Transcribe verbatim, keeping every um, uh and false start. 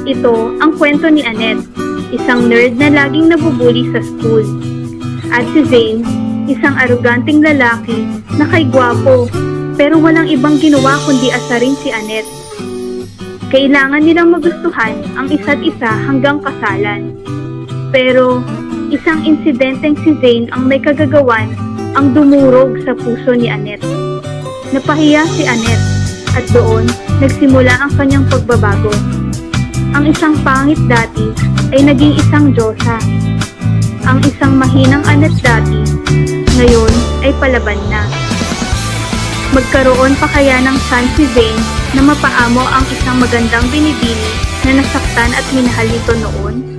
Ito ang kwento ni Annette, isang nerd na laging nabubuli sa school. At si Zane, isang aruganteng lalaki na kay gwapo, pero walang ibang ginawa kundi asarin si Annette. Kailangan nilang magustuhan ang isa't isa hanggang kasalan. Pero isang insidenteng si Zane ang may kagagawan ang dumurog sa puso ni Annette. Napahiya si Annette at doon nagsimula ang kanyang pagbabago. Ang isang pangit dati ay naging isang diyosa. Ang isang mahinang Annette dati, ngayon ay palaban na. Magkaroon pa kaya ng chance si Zane na mapaamo ang isang magandang binibini na nasaktan at minahal nito noon?